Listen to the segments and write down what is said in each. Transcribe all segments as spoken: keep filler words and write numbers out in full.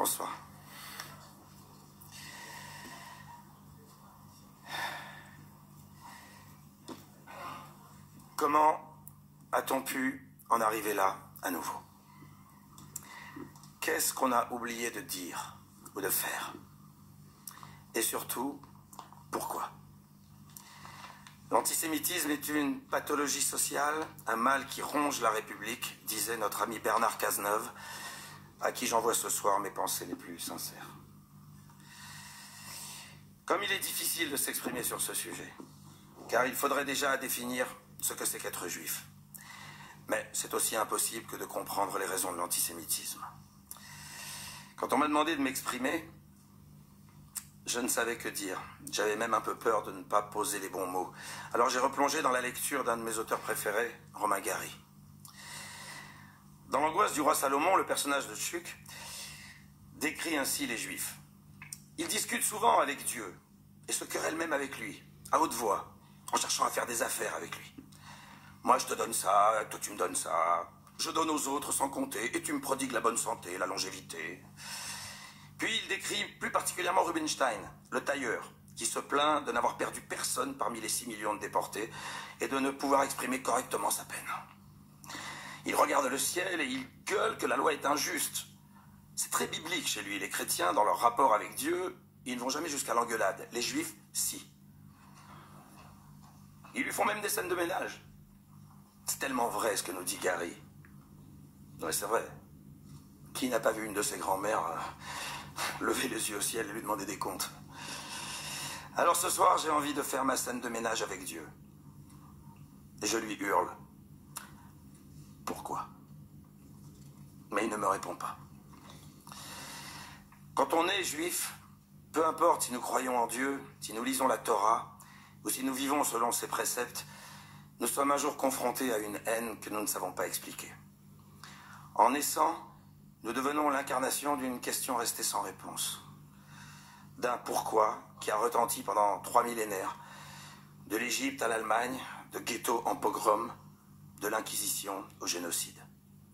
Bonsoir. Comment a-t-on pu en arriver là à nouveau? Qu'est-ce qu'on a oublié de dire ou de faire? Et surtout, pourquoi? L'antisémitisme est une pathologie sociale, un mal qui ronge la République, disait notre ami Bernard Cazeneuve, à qui j'envoie ce soir mes pensées les plus sincères. Comme il est difficile de s'exprimer sur ce sujet, car il faudrait déjà définir ce que c'est qu'être juif. Mais c'est aussi impossible que de comprendre les raisons de l'antisémitisme. Quand on m'a demandé de m'exprimer, je ne savais que dire. J'avais même un peu peur de ne pas poser les bons mots. Alors j'ai replongé dans la lecture d'un de mes auteurs préférés, Romain Gary. Dans l'angoisse du roi Salomon, le personnage de Tchuk décrit ainsi les Juifs. Ils discutent souvent avec Dieu et se querellent même avec lui, à haute voix, en cherchant à faire des affaires avec lui. Moi, je te donne ça, toi tu me donnes ça. Je donne aux autres sans compter et tu me prodigues la bonne santé, la longévité. Puis il décrit plus particulièrement Rubinstein, le tailleur, qui se plaint de n'avoir perdu personne parmi les six millions de déportés et de ne pouvoir exprimer correctement sa peine. Il regarde le ciel et il gueule que la loi est injuste. C'est très biblique chez lui. Les chrétiens, dans leur rapport avec Dieu, ils ne vont jamais jusqu'à l'engueulade. Les juifs, si. Ils lui font même des scènes de ménage. C'est tellement vrai ce que nous dit Gary. Oui, c'est vrai. Qui n'a pas vu une de ses grand-mères euh, lever les yeux au ciel et lui demander des comptes? Alors ce soir, j'ai envie de faire ma scène de ménage avec Dieu. Et je lui hurle. Pourquoi? Mais il ne me répond pas. Quand on est juif, peu importe si nous croyons en Dieu, si nous lisons la Torah, ou si nous vivons selon ses préceptes, nous sommes un jour confrontés à une haine que nous ne savons pas expliquer. En naissant, nous devenons l'incarnation d'une question restée sans réponse. D'un pourquoi qui a retenti pendant trois millénaires, de l'Égypte à l'Allemagne, de ghetto en pogrom, de l'Inquisition au génocide.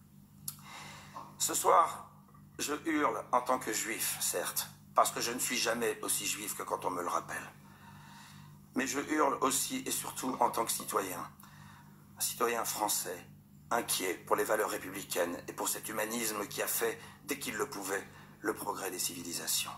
Ce soir, je hurle en tant que juif, certes, parce que je ne suis jamais aussi juif que quand on me le rappelle. Mais je hurle aussi et surtout en tant que citoyen, un citoyen français, inquiet pour les valeurs républicaines et pour cet humanisme qui a fait, dès qu'il le pouvait, le progrès des civilisations.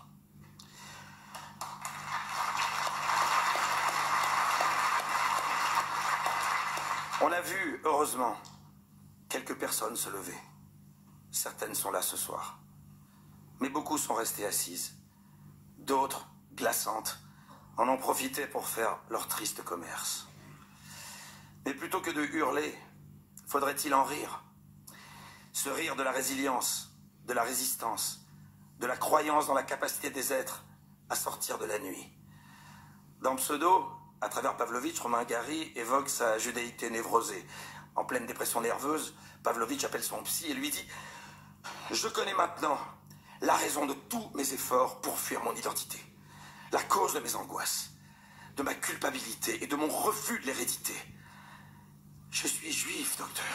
On a vu, heureusement, quelques personnes se lever. Certaines sont là ce soir. Mais beaucoup sont restées assises. D'autres, glaçantes, en ont profité pour faire leur triste commerce. Mais plutôt que de hurler, faudrait-il en rire? Se rire de la résilience, de la résistance, de la croyance dans la capacité des êtres à sortir de la nuit. Dans Pseudo, à travers Pavlovitch, Romain Gary évoque sa judéité névrosée. En pleine dépression nerveuse, Pavlovitch appelle son psy et lui dit « Je connais maintenant la raison de tous mes efforts pour fuir mon identité, la cause de mes angoisses, de ma culpabilité et de mon refus de l'hérédité. Je suis juif, docteur. »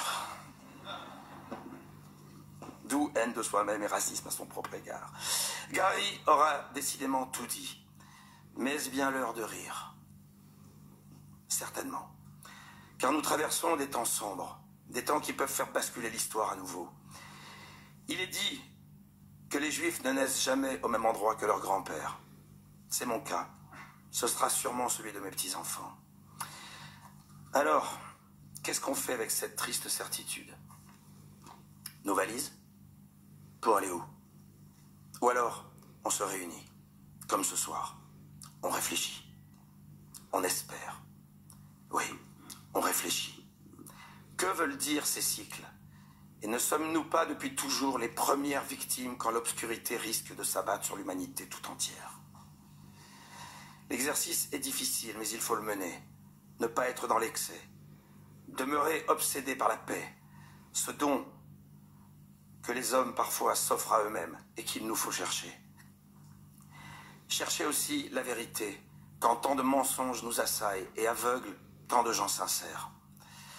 D'où haine de soi-même et racisme à son propre égard. Gary aura décidément tout dit. Mais est-ce bien l'heure de rire? Certainement. Car nous traversons des temps sombres, des temps qui peuvent faire basculer l'histoire à nouveau. Il est dit que les Juifs ne naissent jamais au même endroit que leurs grands-pères. C'est mon cas. Ce sera sûrement celui de mes petits-enfants. Alors, qu'est-ce qu'on fait avec cette triste certitude? Nos valises? Pour aller où? Ou alors, on se réunit, comme ce soir. On réfléchit. On espère. Oui, on réfléchit. Que veulent dire ces cycles? Et ne sommes-nous pas depuis toujours les premières victimes quand l'obscurité risque de s'abattre sur l'humanité tout entière? L'exercice est difficile, mais il faut le mener. Ne pas être dans l'excès. Demeurer obsédé par la paix, ce don que les hommes parfois s'offrent à eux-mêmes et qu'il nous faut chercher. Chercher aussi la vérité, quand tant de mensonges nous assaillent et aveuglent tant de gens sincères.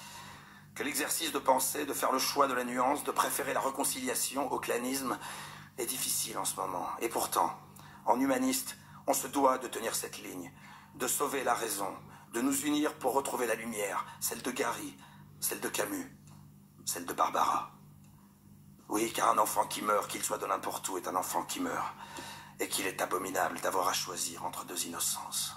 Que l'exercice de penser, de faire le choix de la nuance, de préférer la réconciliation au clanisme, est difficile en ce moment. Et pourtant, en humaniste, on se doit de tenir cette ligne, de sauver la raison, de nous unir pour retrouver la lumière, celle de Gary, celle de Camus, celle de Barbara. Oui, car un enfant qui meurt, qu'il soit de n'importe où, est un enfant qui meurt, et qu'il est abominable d'avoir à choisir entre deux innocences.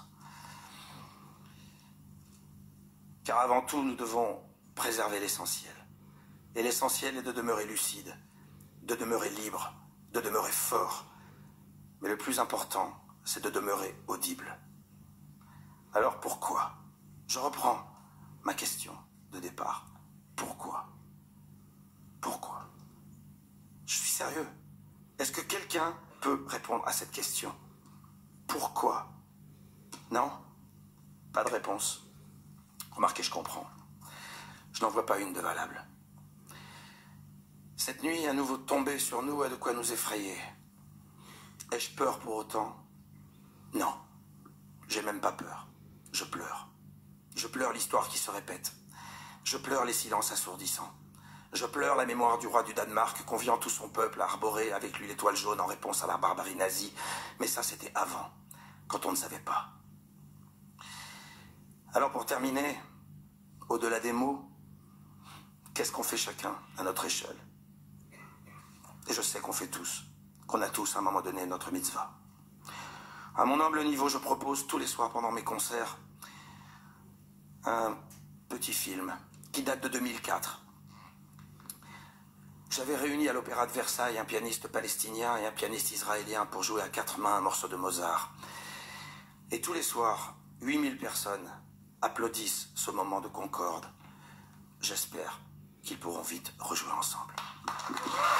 Car avant tout, nous devons préserver l'essentiel. Et l'essentiel est de demeurer lucide, de demeurer libre, de demeurer fort. Mais le plus important, c'est de demeurer audible. Alors pourquoi? Je reprends ma question de départ. Pourquoi? Pourquoi? Je suis sérieux. Est-ce que quelqu'un peut répondre à cette question? Pourquoi? Non? Pas de réponse. Remarquez, je comprends. Je n'en vois pas une de valable. Cette nuit, à nouveau tombée sur nous, a de quoi nous effrayer. Ai-je peur pour autant? Non. J'ai même pas peur. Je pleure. Je pleure l'histoire qui se répète. Je pleure les silences assourdissants. Je pleure la mémoire du roi du Danemark, conviant tout son peuple à arborer avec lui l'étoile jaune en réponse à la barbarie nazie. Mais ça, c'était avant, quand on ne savait pas. Alors pour terminer, au-delà des mots, qu'est-ce qu'on fait chacun à notre échelle? Et je sais qu'on fait tous, qu'on a tous à un moment donné notre mitzvah. À mon humble niveau, je propose tous les soirs pendant mes concerts un petit film qui date de deux mille quatre. J'avais réuni à l'Opéra de Versailles un pianiste palestinien et un pianiste israélien pour jouer à quatre mains un morceau de Mozart. Et tous les soirs, huit mille personnes applaudissent ce moment de concorde. J'espère qu'ils pourront vite rejouer ensemble.